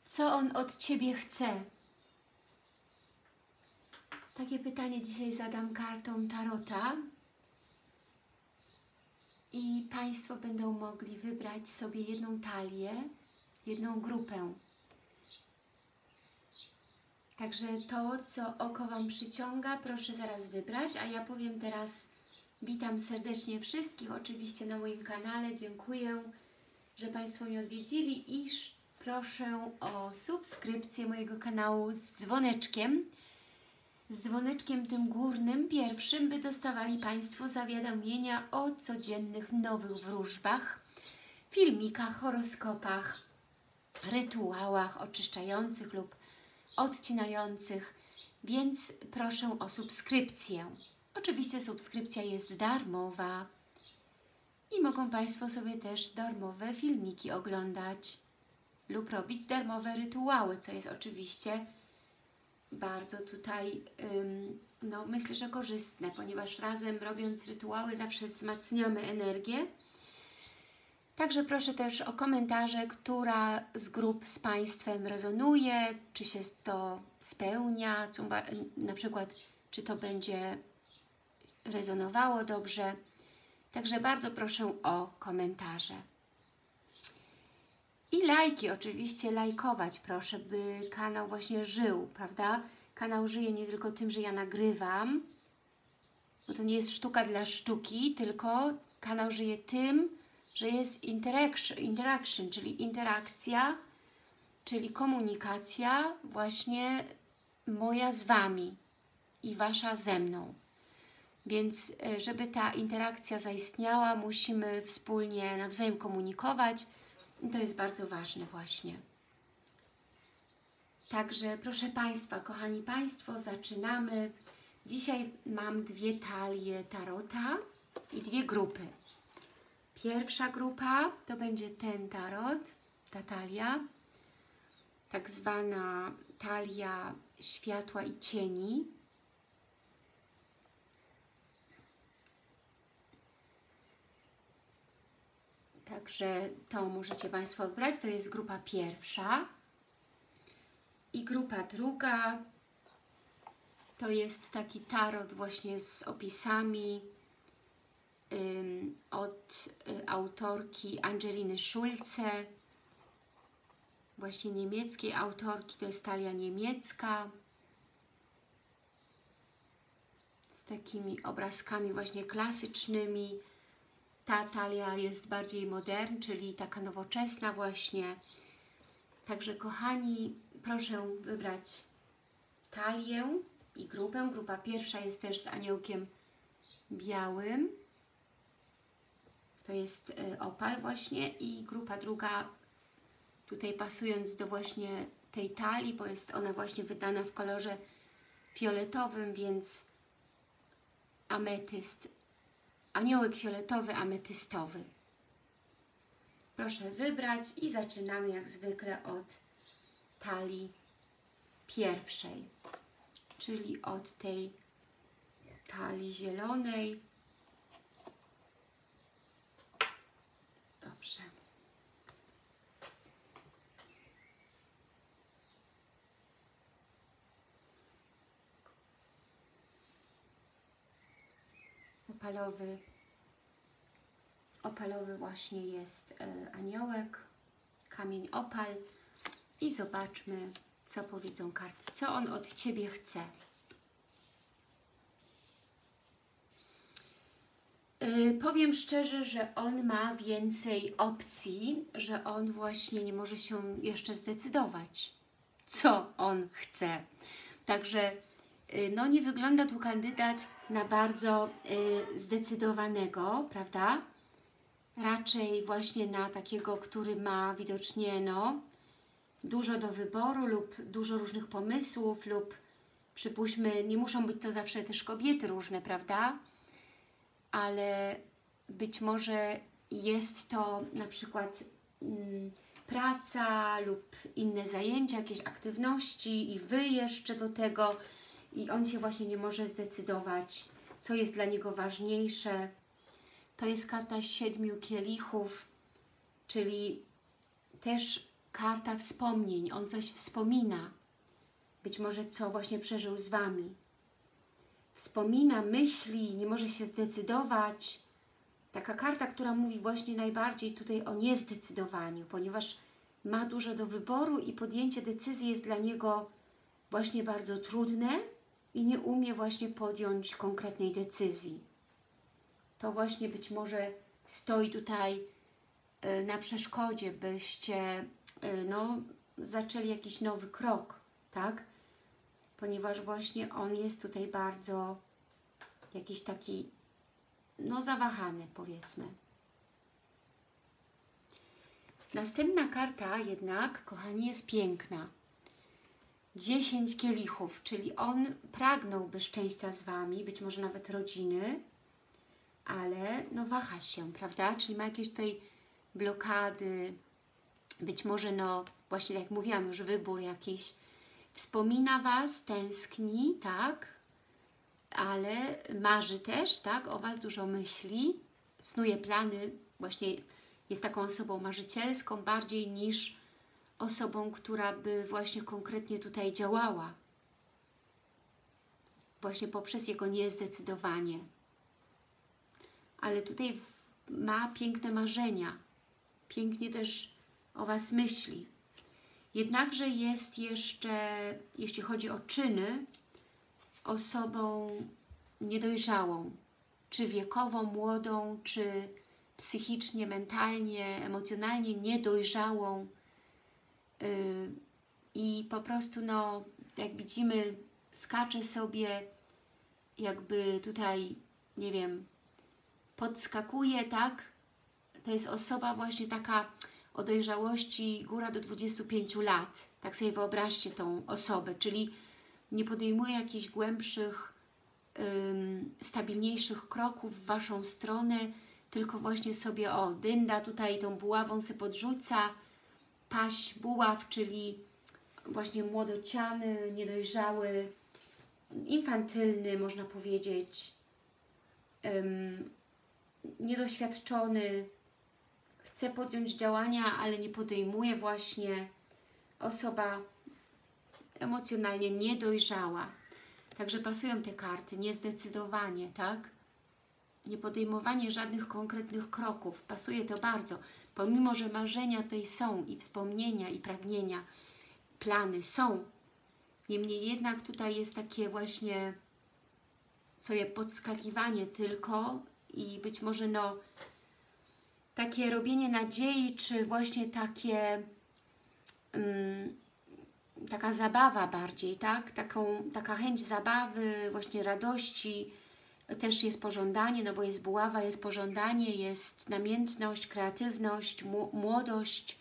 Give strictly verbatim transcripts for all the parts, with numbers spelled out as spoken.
Co on od Ciebie chce? Takie pytanie dzisiaj zadam kartą Tarota. I Państwo będą mogli wybrać sobie jedną talię, jedną grupę. Także to, co oko Wam przyciąga, proszę zaraz wybrać, a ja powiem teraz, witam serdecznie wszystkich, oczywiście na moim kanale, dziękuję, że Państwo mnie odwiedzili i proszę o subskrypcję mojego kanału z dzwoneczkiem, z dzwoneczkiem tym górnym, pierwszym, by dostawali Państwo zawiadomienia o codziennych nowych wróżbach, filmikach, horoskopach, rytuałach oczyszczających lub odcinających, więc proszę o subskrypcję. Oczywiście subskrypcja jest darmowa i mogą Państwo sobie też darmowe filmiki oglądać lub robić darmowe rytuały, co jest oczywiście bardzo tutaj, ym, no myślę, że korzystne, ponieważ razem robiąc rytuały zawsze wzmacniamy energię. Także proszę też o komentarze, która z grup z Państwem rezonuje, czy się to spełnia, co, na przykład czy to będzie rezonowało dobrze. Także bardzo proszę o komentarze. I lajki, oczywiście lajkować proszę, by kanał właśnie żył, prawda? Kanał żyje nie tylko tym, że ja nagrywam, bo to nie jest sztuka dla sztuki, tylko kanał żyje tym, że jest interaction, interaction, czyli interakcja, czyli komunikacja właśnie moja z Wami i Wasza ze mną. Więc żeby ta interakcja zaistniała, musimy wspólnie nawzajem komunikować i to jest bardzo ważne właśnie. Także proszę Państwa, kochani Państwo, zaczynamy. Dzisiaj mam dwie talie Tarota i dwie grupy. Pierwsza grupa to będzie ten tarot, ta talia, tak zwana talia światła i cieni. Także to możecie Państwo wybrać, to jest grupa pierwsza. I grupa druga to jest taki tarot właśnie z opisami ym, od y, autorki Angeliny Schulze, właśnie niemieckiej autorki, to jest talia niemiecka, z takimi obrazkami właśnie klasycznymi. Ta talia jest bardziej modern, czyli taka nowoczesna właśnie. Także kochani, proszę wybrać talię i grupę. Grupa pierwsza jest też z aniołkiem białym. To jest opal właśnie i grupa druga, tutaj pasując do właśnie tej talii, bo jest ona właśnie wydana w kolorze fioletowym, więc ametyst, aniołek fioletowy, ametystowy. Proszę wybrać i zaczynamy jak zwykle od talii pierwszej, czyli od tej talii zielonej. Dobrze. Opalowy, opalowy właśnie jest y, aniołek, kamień opal i zobaczmy, co powiedzą karty. Co on od Ciebie chce? Yy, powiem szczerze, że on ma więcej opcji, że on właśnie nie może się jeszcze zdecydować, co on chce. Także yy, no nie wygląda tu kandydat na bardzo yy, zdecydowanego, prawda? Raczej właśnie na takiego, który ma widocznie no, dużo do wyboru lub dużo różnych pomysłów lub przypuśćmy, nie muszą być to zawsze też kobiety różne, prawda? Ale być może jest to na przykład mm, praca lub inne zajęcia, jakieś aktywności i Wy jeszcze do tego i on się właśnie nie może zdecydować, co jest dla niego ważniejsze. To jest karta siedmiu kielichów, czyli też karta wspomnień. On coś wspomina. Być może co właśnie przeżył z Wami. Wspomina, myśli, nie może się zdecydować. Taka karta, która mówi właśnie najbardziej tutaj o niezdecydowaniu, ponieważ ma dużo do wyboru i podjęcie decyzji jest dla niego właśnie bardzo trudne i nie umie właśnie podjąć konkretnej decyzji. To właśnie być może stoi tutaj y, na przeszkodzie, byście y, no, zaczęli jakiś nowy krok, tak? Ponieważ właśnie on jest tutaj bardzo jakiś taki, no zawahany, powiedzmy. Następna karta jednak, kochani, jest piękna. dziesięć kielichów, czyli on pragnąłby szczęścia z Wami, być może nawet rodziny, ale no waha się, prawda? Czyli ma jakieś tutaj blokady, być może no właśnie tak jak mówiłam, już wybór jakiś. Wspomina Was, tęskni, tak? Ale marzy też, tak? O Was dużo myśli, snuje plany, właśnie jest taką osobą marzycielską bardziej niż osobą, która by właśnie konkretnie tutaj działała. Właśnie poprzez jego niezdecydowanie. Ale tutaj ma piękne marzenia. Pięknie też o Was myśli. Jednakże jest jeszcze, jeśli chodzi o czyny, osobą niedojrzałą. Czy wiekową, młodą, czy psychicznie, mentalnie, emocjonalnie niedojrzałą. Yy, I po prostu, no, jak widzimy, skacze sobie, jakby tutaj, nie wiem, podskakuje, tak? To jest osoba właśnie taka o dojrzałości góra do dwudziestu pięciu lat. Tak sobie wyobraźcie tą osobę, czyli nie podejmuje jakichś głębszych, ym, stabilniejszych kroków w Waszą stronę, tylko właśnie sobie, o, dynda tutaj tą buławą se podrzuca, paść buław, czyli właśnie młodociany, niedojrzały, infantylny, można powiedzieć, ym, niedoświadczony, chce podjąć działania, ale nie podejmuje właśnie, osoba emocjonalnie niedojrzała. Także pasują te karty, niezdecydowanie, tak? Nie podejmowanie żadnych konkretnych kroków. Pasuje to bardzo. Pomimo, że marzenia tutaj są i wspomnienia, i pragnienia, plany są. Niemniej jednak tutaj jest takie właśnie sobie podskakiwanie tylko i być może no takie robienie nadziei, czy właśnie takie um, taka zabawa bardziej, tak? Taką, taka chęć zabawy, właśnie radości, też jest pożądanie, no bo jest buława, jest pożądanie, jest namiętność, kreatywność, młodość,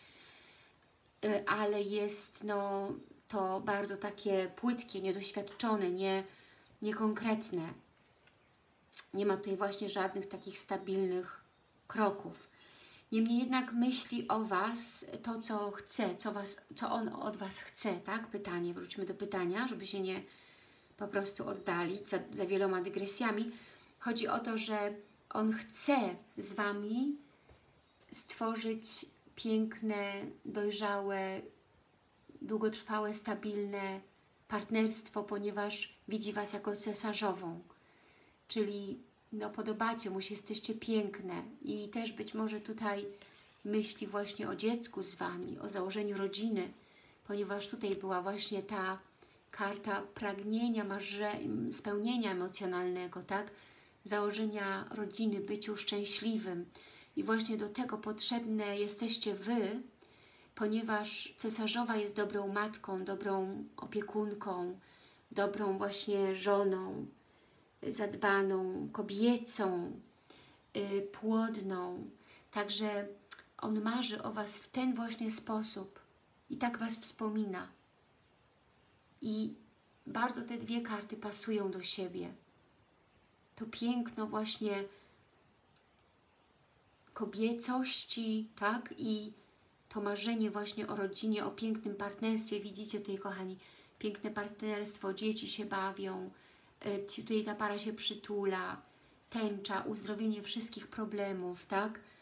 ale jest no, to bardzo takie płytkie, niedoświadczone, nie, niekonkretne. Nie ma tutaj właśnie żadnych takich stabilnych kroków. Niemniej jednak myśli o Was to, co chce, co, was, co On od Was chce, tak? Pytanie, wróćmy do pytania, żeby się nie po prostu oddalić za, za wieloma dygresjami. Chodzi o to, że On chce z Wami stworzyć piękne, dojrzałe, długotrwałe, stabilne partnerstwo, ponieważ widzi Was jako cesarzową. Czyli no, podobacie mu się, jesteście piękne i też być może tutaj myśli właśnie o dziecku z Wami, o założeniu rodziny, ponieważ tutaj była właśnie ta karta pragnienia, marze, spełnienia emocjonalnego, tak? Założenia rodziny, byciu szczęśliwym. I właśnie do tego potrzebne jesteście Wy, ponieważ cesarzowa jest dobrą matką, dobrą opiekunką, dobrą właśnie żoną, zadbaną, kobiecą, yy, płodną. Także On marzy o Was w ten właśnie sposób i tak Was wspomina. I bardzo te dwie karty pasują do siebie. To piękno właśnie kobiecości, tak? I to marzenie właśnie o rodzinie, o pięknym partnerstwie. Widzicie tutaj, kochani, piękne partnerstwo, dzieci się bawią, yy, tutaj ta para się przytula, tęcza, uzdrowienie wszystkich problemów, tak?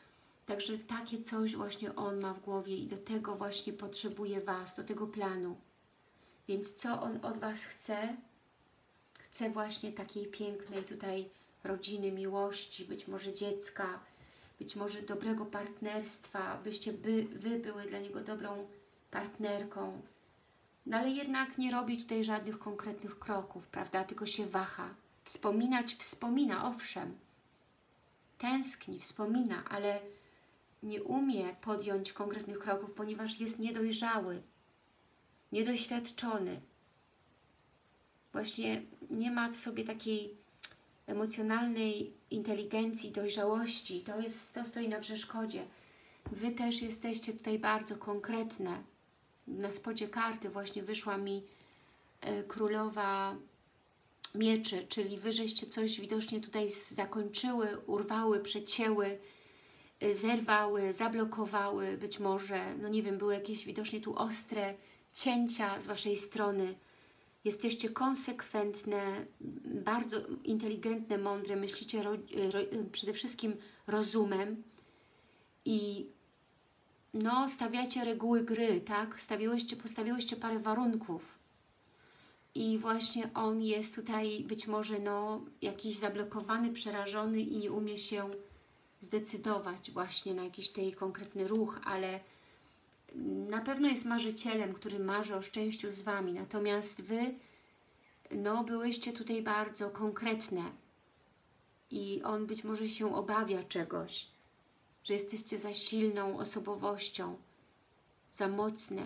Także takie coś właśnie on ma w głowie i do tego właśnie potrzebuje Was, do tego planu. Więc co on od Was chce? Chce właśnie takiej pięknej tutaj rodziny, miłości, być może dziecka, być może dobrego partnerstwa, byście by, Wy były dla niego dobrą partnerką. No ale jednak nie robi tutaj żadnych konkretnych kroków, prawda? Tylko się waha. Wspominać wspomina, owszem. Tęskni, wspomina, ale nie umie podjąć konkretnych kroków, ponieważ jest niedojrzały, niedoświadczony. Właśnie nie ma w sobie takiej emocjonalnej inteligencji, dojrzałości. To, jest, to stoi na przeszkodzie. Wy też jesteście tutaj bardzo konkretne. Na spodzie karty właśnie wyszła mi y, królowa mieczy, czyli wy żeście coś widocznie tutaj zakończyły, urwały, przecięły, y, zerwały, zablokowały, być może, no nie wiem, były jakieś widocznie tu ostre cięcia z waszej strony. Jesteście konsekwentne, bardzo inteligentne, mądre, myślicie ro, ro, przede wszystkim rozumem i no, stawiacie reguły gry, tak? Stawiłyście, postawiłyście parę warunków i właśnie on jest tutaj być może no, jakiś zablokowany, przerażony i nie umie się zdecydować właśnie na jakiś tutaj konkretny ruch, ale na pewno jest marzycielem, który marzy o szczęściu z Wami, natomiast Wy no, byłyście tutaj bardzo konkretne i on być może się obawia czegoś, że jesteście za silną osobowością, za mocne.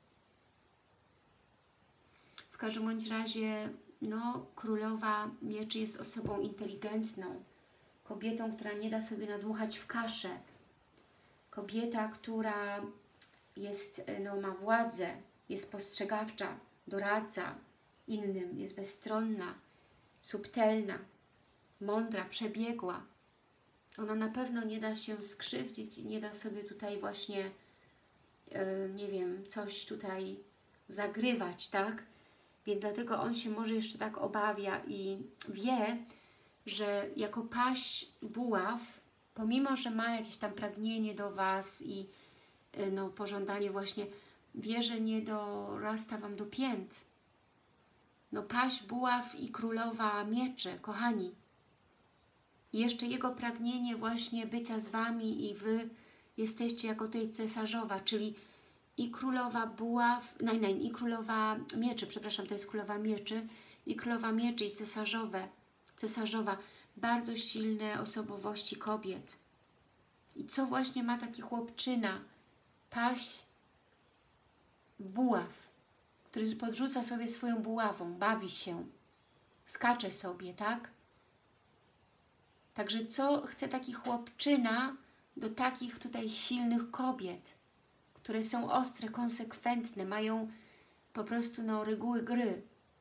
W każdym bądź razie no, królowa mieczy jest osobą inteligentną, kobietą, która nie da sobie nadmuchać w kaszę, kobieta, która jest, no, ma władzę, jest postrzegawcza, doradza innym, jest bezstronna, subtelna, mądra, przebiegła. Ona na pewno nie da się skrzywdzić i nie da sobie tutaj właśnie, yy, nie wiem, coś tutaj zagrywać, tak? Więc dlatego on się może jeszcze tak obawia i wie, że jako paź buław, pomimo że ma jakieś tam pragnienie do Was i yy, no, pożądanie właśnie, wie, że nie dorasta Wam do pięt. No paź buław i królowa mieczy, kochani. I jeszcze jego pragnienie właśnie bycia z Wami i Wy jesteście jako tej cesarzowa, czyli i królowa buław, naj, naj, i królowa mieczy, przepraszam, to jest królowa mieczy, i królowa mieczy i cesarzowe, cesarzowa, bardzo silne osobowości kobiet. I co właśnie ma taki chłopczyna, paź buław, który podrzuca sobie swoją buławą, bawi się, skacze sobie, tak? Także co chce taki chłopczyna do takich tutaj silnych kobiet, które są ostre, konsekwentne, mają po prostu no, reguły gry.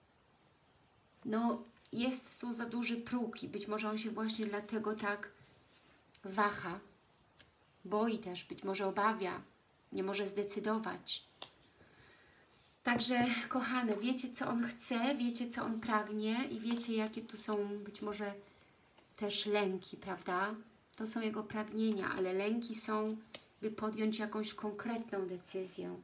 No jest tu za duży próg i być może on się właśnie dlatego tak waha, boi też, być może obawia, nie może zdecydować. Także kochane, wiecie co on chce, wiecie co on pragnie i wiecie jakie tu są być może też lęki, prawda? To są jego pragnienia, ale lęki są, by podjąć jakąś konkretną decyzję.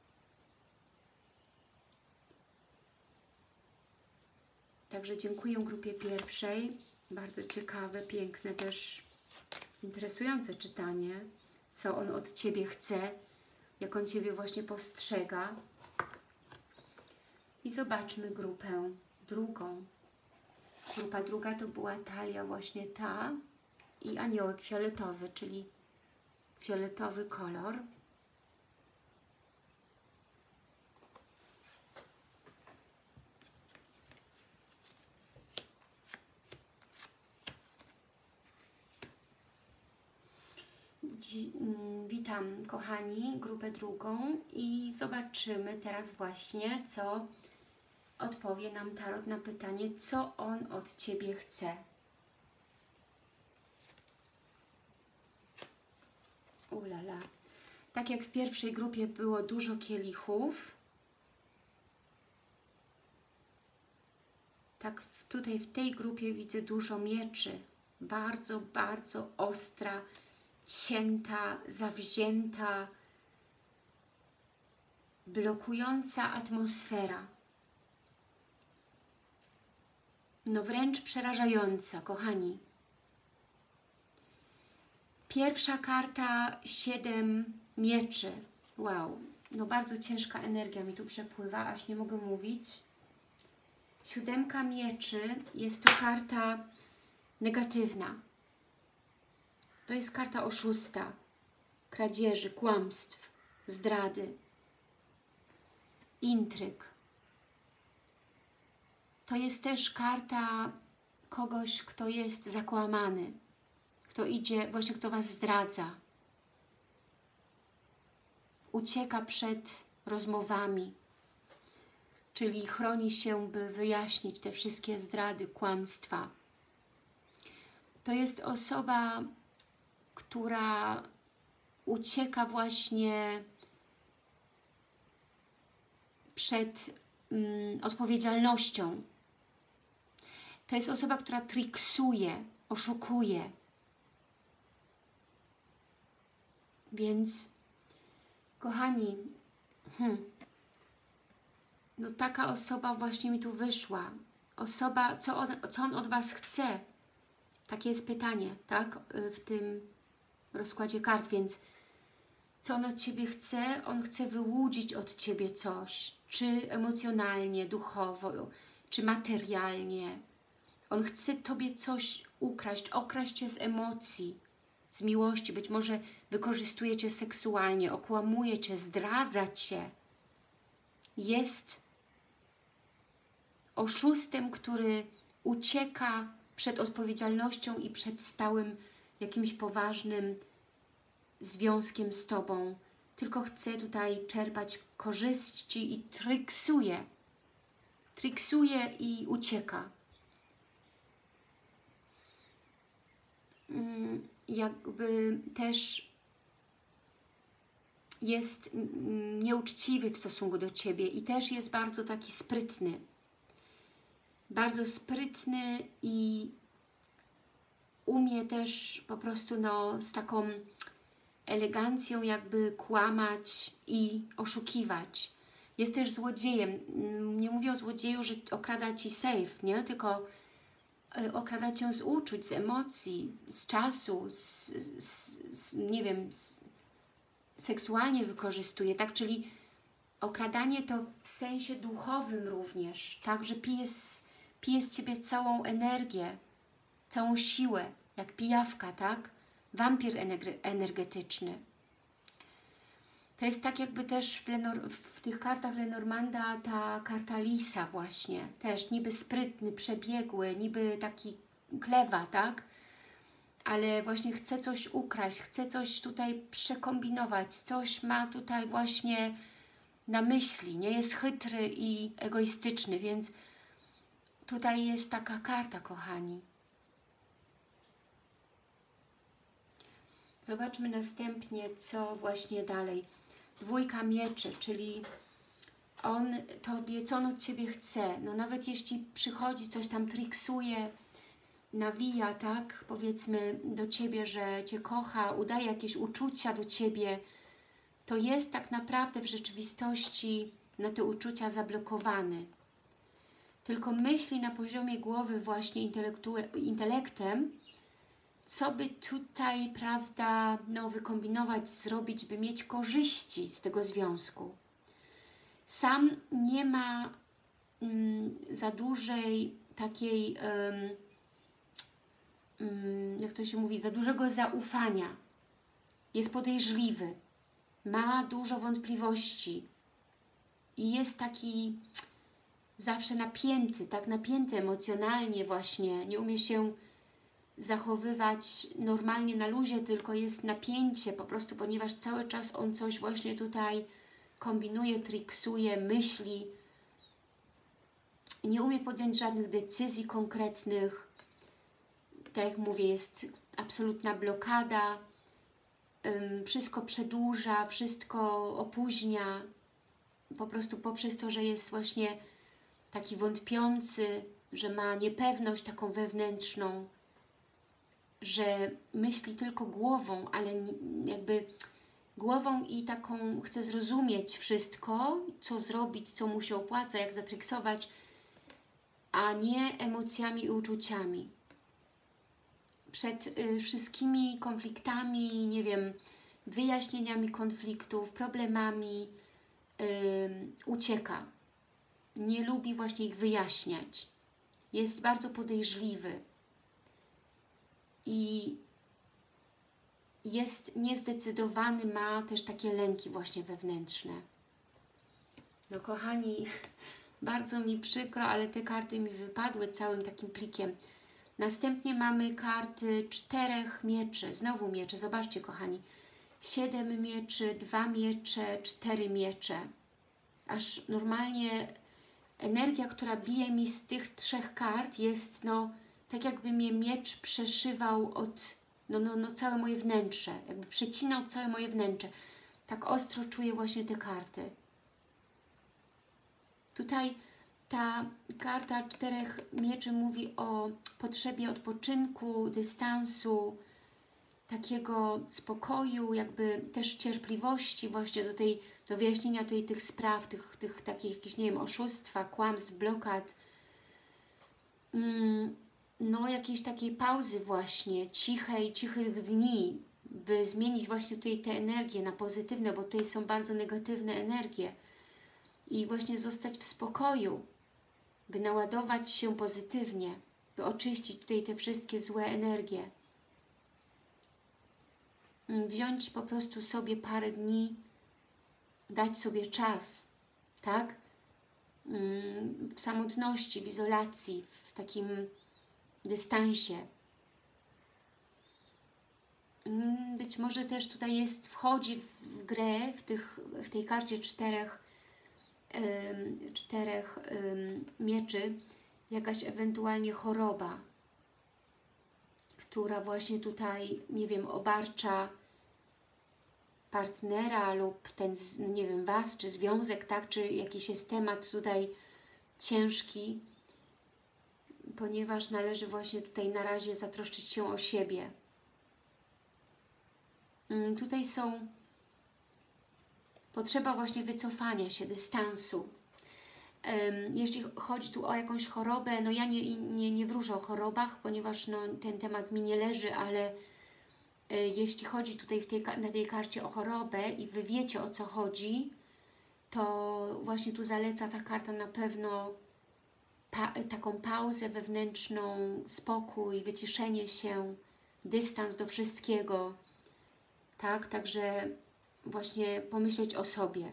Także dziękuję grupie pierwszej. Bardzo ciekawe, piękne, też interesujące czytanie. Co on od Ciebie chce, jak on Ciebie właśnie postrzega. I zobaczmy grupę drugą. Grupa druga to była talia właśnie ta i aniołek fioletowy, czyli fioletowy kolor. Witam kochani, grupę drugą i zobaczymy teraz właśnie, co odpowie nam tarot na pytanie, co on od Ciebie chce. Ulala. Tak jak w pierwszej grupie było dużo kielichów, tak tutaj w tej grupie widzę dużo mieczy. Bardzo, bardzo ostra, cięta, zawzięta, blokująca atmosfera. No wręcz przerażająca, kochani. Pierwsza karta, siedem mieczy. Wow, no bardzo ciężka energia mi tu przepływa, aż nie mogę mówić. Siódemka mieczy jest to karta negatywna. To jest karta oszusta, kradzieży, kłamstw, zdrady, intryg. To jest też karta kogoś, kto jest zakłamany, kto idzie, właśnie kto Was zdradza. Ucieka przed rozmowami, czyli chroni się, by wyjaśnić te wszystkie zdrady, kłamstwa. To jest osoba, która ucieka właśnie przed mm, odpowiedzialnością. To jest osoba, która triksuje, oszukuje. Więc, kochani, hmm, no taka osoba właśnie mi tu wyszła. Osoba, co on, co on od Was chce? Takie jest pytanie, tak? W tym rozkładzie kart, więc co on od Ciebie chce? On chce wyłudzić od Ciebie coś, czy emocjonalnie, duchowo, czy materialnie. On chce Tobie coś ukraść, okraść Cię z emocji, z miłości, być może wykorzystuje Cię seksualnie, okłamuje Cię, zdradza Cię. Jest oszustem, który ucieka przed odpowiedzialnością i przed stałym jakimś poważnym związkiem z Tobą. Tylko chce tutaj czerpać korzyści i triksuje. Triksuje i ucieka. Jakby też jest nieuczciwy w stosunku do Ciebie i też jest bardzo taki sprytny. Bardzo sprytny i umie też po prostu no, z taką elegancją jakby kłamać i oszukiwać. Jest też złodziejem. Nie mówię o złodzieju, że okrada Ci safe, nie? Tylko okrada Cię z uczuć, z emocji, z czasu, z, z, z, nie wiem, z, seksualnie wykorzystuje, tak? Czyli okradanie to w sensie duchowym również, tak? Że pije z, pije z Ciebie całą energię, całą siłę, jak pijawka, tak? Wampir energetyczny. To jest tak jakby też w, Lenor w tych kartach Lenormanda ta karta lisa właśnie, też niby sprytny, przebiegły, niby taki klewa, tak? Ale właśnie chce coś ukraść, chce coś tutaj przekombinować, coś ma tutaj właśnie na myśli, nie? Jest chytry i egoistyczny, więc tutaj jest taka karta, kochani. Zobaczmy następnie, co właśnie dalej. Dwójka mieczy, czyli on Tobie, co on od Ciebie chce. No nawet jeśli przychodzi, coś tam triksuje, nawija, tak, powiedzmy do Ciebie, że Cię kocha, udaje jakieś uczucia do Ciebie, to jest tak naprawdę w rzeczywistości na te uczucia zablokowany. Tylko myśli na poziomie głowy właśnie intelektem, co by tutaj, prawda, no, wykombinować, zrobić, by mieć korzyści z tego związku. Sam nie ma mm, za dużej takiej, um, um, jak to się mówi, za dużego zaufania. Jest podejrzliwy, ma dużo wątpliwości i jest taki zawsze napięty, tak napięty emocjonalnie właśnie, nie umie się zachowywać normalnie na luzie, tylko jest napięcie po prostu, ponieważ cały czas on coś właśnie tutaj kombinuje, triksuje, myśli. Nie umie podjąć żadnych decyzji konkretnych. Tak jak mówię, jest absolutna blokada. Wszystko przedłuża, wszystko opóźnia. Po prostu poprzez to, że jest właśnie taki wątpiący, że ma niepewność taką wewnętrzną, że myśli tylko głową, ale jakby głową i taką chce zrozumieć wszystko, co zrobić, co mu się opłaca, jak zatryksować, a nie emocjami i uczuciami. Przed y, wszystkimi konfliktami, nie wiem, wyjaśnieniami konfliktów, problemami y, ucieka. Nie lubi właśnie ich wyjaśniać. Jest bardzo podejrzliwy. I jest niezdecydowany, ma też takie lęki właśnie wewnętrzne. No kochani, bardzo mi przykro, ale te karty mi wypadły całym takim plikiem. Następnie mamy karty czterech mieczy, znowu miecze, zobaczcie kochani. Siedem mieczy, dwa miecze, cztery miecze. Aż normalnie energia, która bije mi z tych trzech kart jest no tak jakby mnie miecz przeszywał od no, no, no całe moje wnętrze, jakby przecinał całe moje wnętrze. Tak ostro czuję właśnie te karty. Tutaj ta karta czterech mieczy mówi o potrzebie odpoczynku, dystansu, takiego spokoju, jakby też cierpliwości właśnie do tej, do wyjaśnienia tutaj tych spraw, tych, tych takich jakichś, nie wiem, oszustwa, kłamstw, blokad. Mm, no jakiejś takiej pauzy właśnie, cichej, cichych dni, by zmienić właśnie tutaj te energie na pozytywne, bo tutaj są bardzo negatywne energie. I właśnie zostać w spokoju, by naładować się pozytywnie, by oczyścić tutaj te wszystkie złe energie. Wziąć po prostu sobie parę dni, dać sobie czas, tak? W samotności, w izolacji, w takim dystansie. Być może też tutaj jest, wchodzi w grę, w, tych, w tej karcie czterech, ym, czterech ym, mieczy, jakaś ewentualnie choroba, która właśnie tutaj, nie wiem, obarcza partnera lub ten, nie wiem, Was, czy związek, tak, czy jakiś jest temat tutaj ciężki, ponieważ należy właśnie tutaj na razie zatroszczyć się o siebie. Tutaj są potrzeba właśnie wycofania się, dystansu. Jeśli chodzi tu o jakąś chorobę, no ja nie, nie, nie wróżę o chorobach, ponieważ no, ten temat mi nie leży, ale jeśli chodzi tutaj w tej, na tej karcie o chorobę i Wy wiecie, o co chodzi, to właśnie tu zaleca ta karta na pewno pa, taką pauzę wewnętrzną, spokój, wyciszenie się, dystans do wszystkiego, tak? Także właśnie pomyśleć o sobie.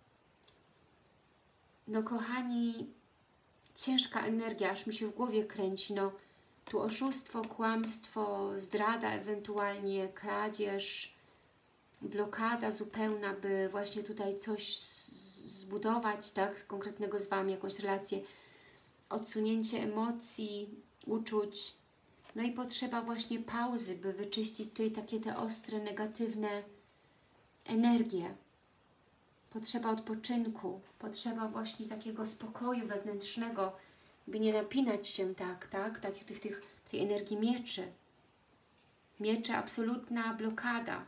No kochani, ciężka energia, aż mi się w głowie kręci, no tu oszustwo, kłamstwo, zdrada ewentualnie, kradzież, blokada zupełna, by właśnie tutaj coś zbudować, tak, konkretnego z Wami, jakąś relację, odsunięcie emocji, uczuć, no i potrzeba właśnie pauzy, by wyczyścić tutaj takie te ostre, negatywne energie. Potrzeba odpoczynku, potrzeba właśnie takiego spokoju wewnętrznego, by nie napinać się tak, tak, tak, w, tych, w tej energii mieczy. Miecze, absolutna blokada.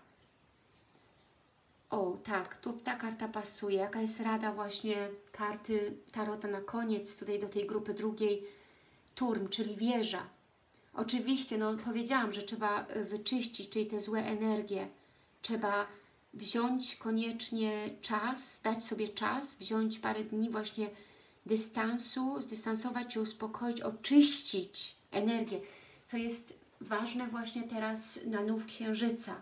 O, tak, tu ta karta pasuje. Jaka jest rada właśnie karty Tarota na koniec, tutaj do tej grupy drugiej, Turm, czyli wieża. Oczywiście, no powiedziałam, że trzeba wyczyścić tutaj te złe energie. Trzeba wziąć koniecznie czas, dać sobie czas, wziąć parę dni właśnie dystansu, zdystansować się, uspokoić, oczyścić energię, co jest ważne właśnie teraz na nów księżyca.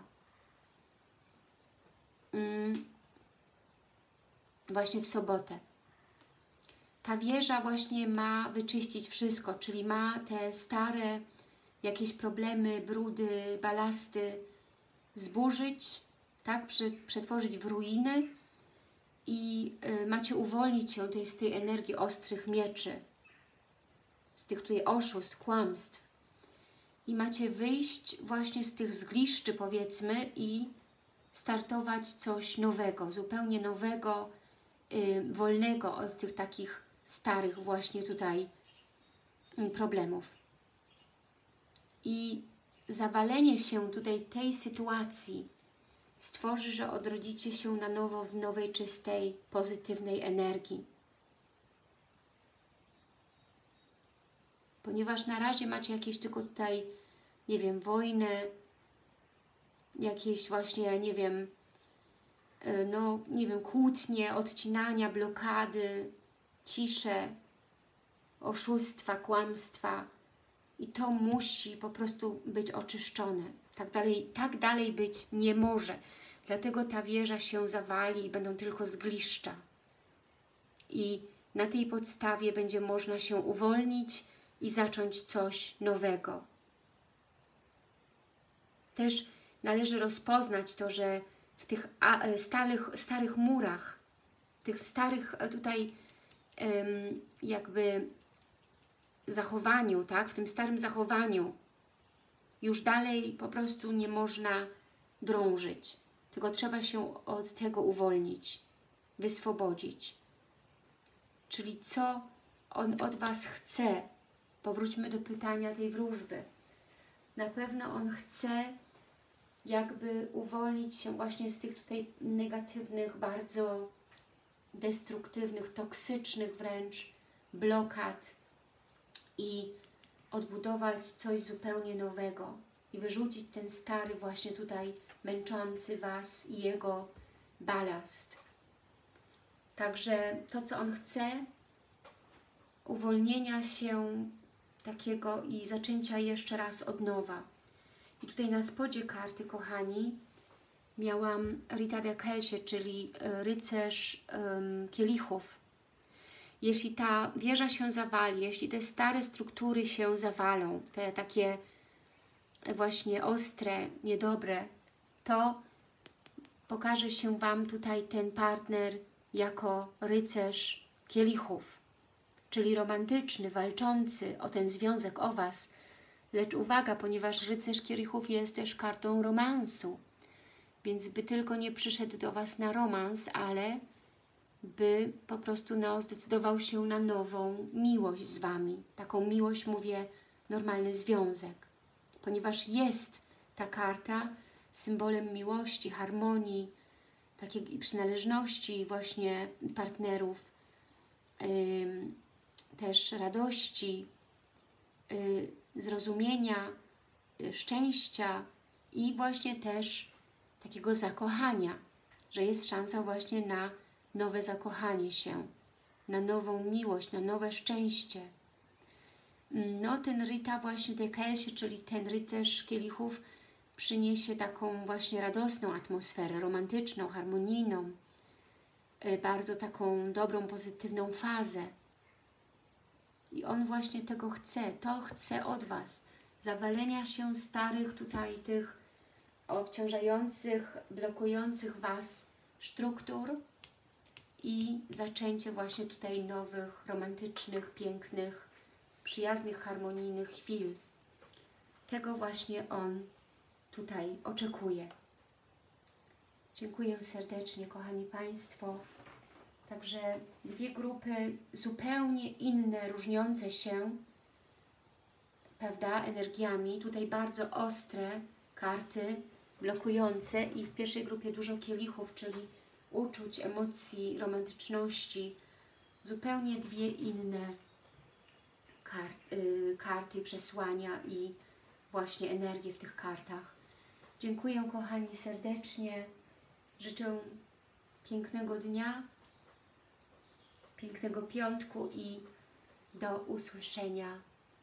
Mm. Właśnie w sobotę. Ta wieża właśnie ma wyczyścić wszystko, czyli ma te stare jakieś problemy, brudy, balasty zburzyć, tak, przetworzyć w ruiny i y, macie uwolnić się tej, z tej energii ostrych mieczy, z tych tutaj oszustw, kłamstw i macie wyjść właśnie z tych zgliszczy, powiedzmy, i startować coś nowego, zupełnie nowego, y, wolnego od tych takich starych właśnie tutaj y, problemów. I zawalenie się tutaj tej sytuacji stworzy, że odrodzicie się na nowo w nowej, czystej, pozytywnej energii. Ponieważ na razie macie jakieś tylko tutaj, nie wiem, wojny, jakieś właśnie, nie wiem, no, nie wiem, kłótnie, odcinania, blokady, cisze, oszustwa, kłamstwa. I to musi po prostu być oczyszczone. Tak dalej, tak dalej być nie może. Dlatego ta wieża się zawali i będą tylko zgliszcza. I na tej podstawie będzie można się uwolnić i zacząć coś nowego. Też należy rozpoznać to, że w tych starych, starych murach, w tych starych tutaj jakby zachowaniu, tak, w tym starym zachowaniu już dalej po prostu nie można drążyć, tylko trzeba się od tego uwolnić, wyswobodzić. Czyli co on od Was chce? Powróćmy do pytania tej wróżby. Na pewno on chce jakby uwolnić się właśnie z tych tutaj negatywnych, bardzo destruktywnych, toksycznych wręcz blokad i odbudować coś zupełnie nowego i wyrzucić ten stary właśnie tutaj męczący Was i jego balast. Także to, co on chce, uwolnienia się takiego i zaczęcia jeszcze raz od nowa. I tutaj na spodzie karty, kochani, miałam Rita de Kelsie, czyli rycerz um, kielichów. Jeśli ta wieża się zawali, jeśli te stare struktury się zawalą, te takie właśnie ostre, niedobre, to pokaże się Wam tutaj ten partner jako rycerz kielichów, czyli romantyczny, walczący o ten związek, o Was. Lecz uwaga, ponieważ rycerz kielichów jest też kartą romansu, więc by tylko nie przyszedł do Was na romans, ale by po prostu no, zdecydował się na nową miłość z Wami. Taką miłość, mówię, normalny związek. Ponieważ jest ta karta symbolem miłości, harmonii, takiej przynależności właśnie partnerów, yy, też radości, yy, zrozumienia, yy, szczęścia i właśnie też takiego zakochania, że jest szansa właśnie na nowe zakochanie się, na nową miłość, na nowe szczęście. No ten Rita właśnie de Kelsie, czyli ten rycerz kielichów, przyniesie taką właśnie radosną atmosferę, romantyczną, harmonijną, bardzo taką dobrą, pozytywną fazę. I on właśnie tego chce, to chce od Was. Zawalenia się starych tutaj tych obciążających, blokujących Was struktur i zaczęcie właśnie tutaj nowych, romantycznych, pięknych, przyjaznych, harmonijnych chwil. Tego właśnie on tutaj oczekuje. Dziękuję serdecznie, kochani Państwo. Także dwie grupy zupełnie inne, różniące się, prawda, energiami. Tutaj bardzo ostre karty, blokujące i w pierwszej grupie dużo kielichów, czyli uczuć, emocji, romantyczności. Zupełnie dwie inne kart, y, karty, przesłania i właśnie energię w tych kartach. Dziękuję, kochani, serdecznie. Życzę pięknego dnia, pięknego piątku i do usłyszenia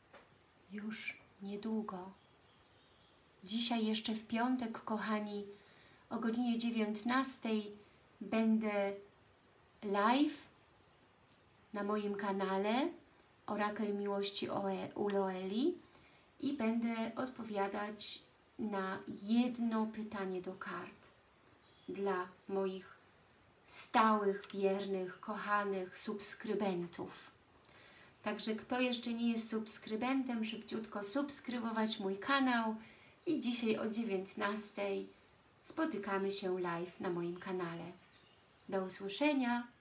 już niedługo. Dzisiaj jeszcze w piątek, kochani, o godzinie dziewiętnastej będę live na moim kanale Orakel Miłości u Loeli i będę odpowiadać na jedno pytanie do kart dla moich stałych, wiernych, kochanych subskrybentów. Także kto jeszcze nie jest subskrybentem, szybciutko subskrybować mój kanał i dzisiaj o dziewiętnastej spotykamy się live na moim kanale. Do usłyszenia!